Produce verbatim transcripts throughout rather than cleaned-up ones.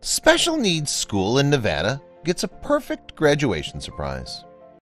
Special needs school in Nevada gets a perfect graduation surprise.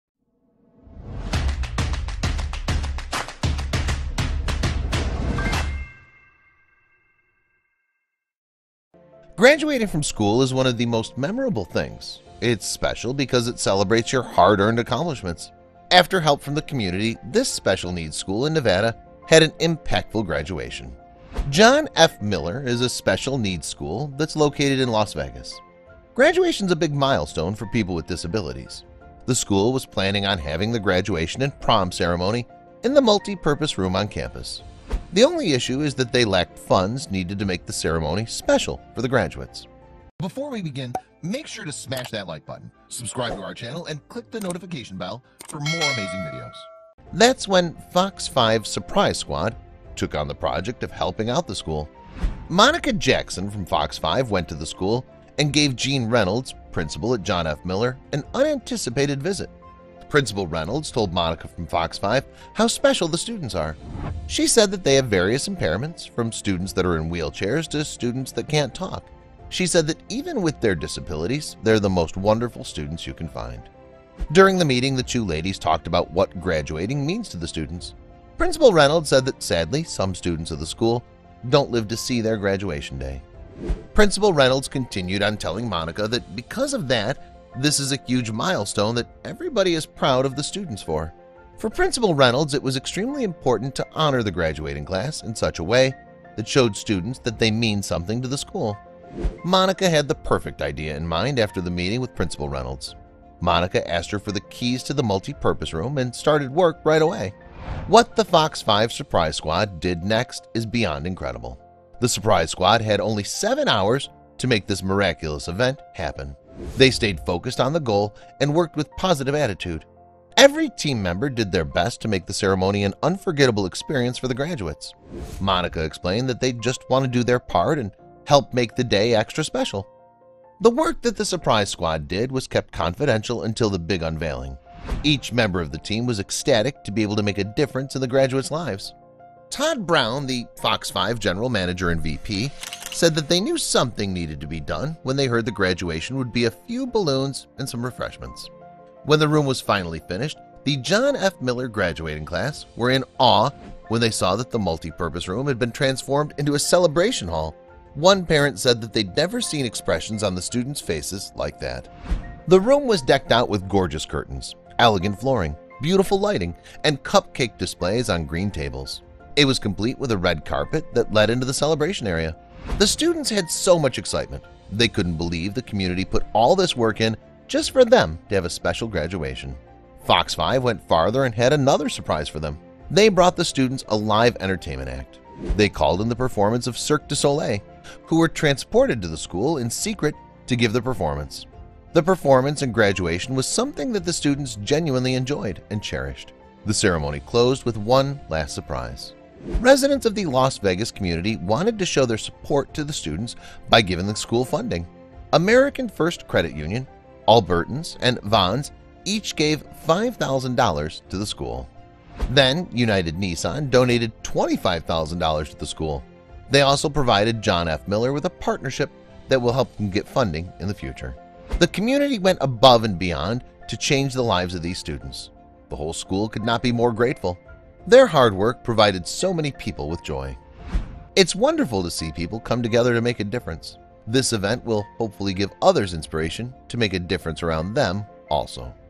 Graduating from school is one of the most memorable things. It's special because it celebrates your hard-earned accomplishments. After help from the community, this special needs school in Nevada had an impactful graduation. John F. Miller is a special needs school that's located in Las Vegas. Graduation's a big milestone for people with disabilities. The school was planning on having the graduation and prom ceremony in the multi-purpose room on campus. The only issue is that they lacked funds needed to make the ceremony special for the graduates. Before we begin, make sure to smash that like button, subscribe to our channel, and click the notification bell for more amazing videos. That's when Fox five Surprise Squad took on the project of helping out the school. Monica Jackson from Fox five went to the school and gave Gene Reynolds, principal at John F. Miller, an unanticipated visit. Principal Reynolds told Monica from Fox five how special the students are. She said that they have various impairments, from students that are in wheelchairs to students that can't talk. She said that even with their disabilities, they're the most wonderful students you can find. During the meeting, the two ladies talked about what graduating means to the students. Principal Reynolds said that sadly, some students of the school don't live to see their graduation day. Principal Reynolds continued on telling Monica that because of that, this is a huge milestone that everybody is proud of the students for. For Principal Reynolds, it was extremely important to honor the graduating class in such a way that showed students that they mean something to the school. Monica had the perfect idea in mind after the meeting with Principal Reynolds. Monica asked her for the keys to the multi-purpose room and started work right away. What the Fox five Surprise Squad did next is beyond incredible. The Surprise Squad had only seven hours to make this miraculous event happen. They stayed focused on the goal and worked with positive attitude. Every team member did their best to make the ceremony an unforgettable experience for the graduates. Monica explained that they just want to do their part and help make the day extra special. The work that the Surprise Squad did was kept confidential until the big unveiling. Each member of the team was ecstatic to be able to make a difference in the graduates' lives. Todd Brown, the Fox five general manager and V P, said that they knew something needed to be done when they heard the graduation would be a few balloons and some refreshments. When the room was finally finished, the John F. Miller graduating class were in awe when they saw that the multi-purpose room had been transformed into a celebration hall. One parent said that they'd never seen expressions on the students' faces like that. The room was decked out with gorgeous curtains, elegant flooring, beautiful lighting, and cupcake displays on green tables. It was complete with a red carpet that led into the celebration area. The students had so much excitement. They couldn't believe the community put all this work in just for them to have a special graduation. Fox five went farther and had another surprise for them. They brought the students a live entertainment act. They called in the performance of Cirque du Soleil, who were transported to the school in secret to give the performance. The performance and graduation was something that the students genuinely enjoyed and cherished. The ceremony closed with one last surprise. Residents of the Las Vegas community wanted to show their support to the students by giving the school funding. American First Credit Union, Albertans, and Vons each gave five thousand dollars to the school. Then United Nissan donated twenty-five thousand dollars to the school. They also provided John F. Miller with a partnership that will help them get funding in the future. The community went above and beyond to change the lives of these students. The whole school could not be more grateful. Their hard work provided so many people with joy. It's wonderful to see people come together to make a difference. This event will hopefully give others inspiration to make a difference around them also.